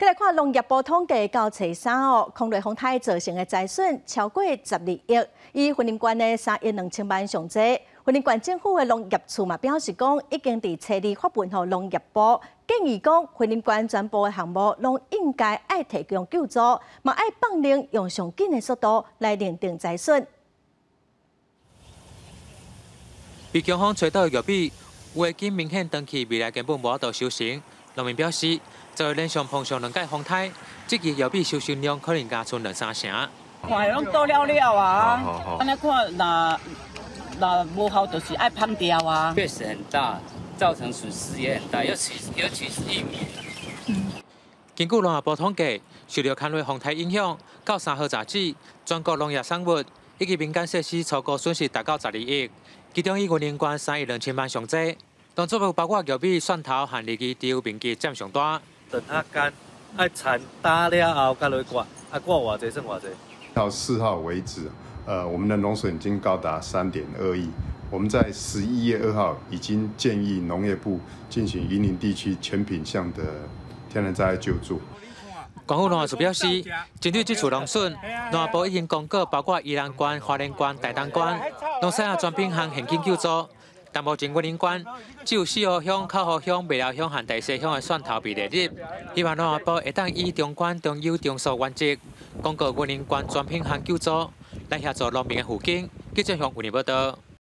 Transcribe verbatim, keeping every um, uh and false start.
再来看农业部统计，到初三哦，空雷风台造成的财损超过十二亿，以云林县的三亿两千万上济。云林县政府的农业处嘛表示讲，已经伫初二发文予农业部，建议讲云林县全部的项目拢应该爱提供救助，嘛爱放领用上紧的速度来认定财损。 被强风吹倒的玉米，有的经明显长期未来根本无法度收成。农民表示，就会连续碰上两届风台，这期玉米收成量可能加剩两三成。 看拢倒了了啊，安尼看那。 那无效就是爱放掉啊， 确实很大，造成损失也很大，尤其尤其是玉米。 嗯、根据农业部统计，受到看雷风台影响，到三号杂志，全国农业产物以及民间设施超过损失达到十二亿，其中以云林县三亿两千万上济，当中包括玉米、蒜头和日记丢面积占上大。 等它干，爱铲打了后，再来刮，啊刮偌济算偌济。 到四号为止。 呃，我们的农损已经高达三点二亿。我们在十一月二号已经建议农业部进行云林地区全品项的天然灾害救助。 广府农业处表示，针对这次农损，农业部已经公告包括宜兰县、花莲县、台东县农产业专品项现金救助。但目前云林县只有四号乡、口湖乡、麦寮乡和第四乡的蒜头被列入。希望农业部会当以中管、中优、中速原则，公告云林县专品项救助。来协助农民的附近，记者向云林报道。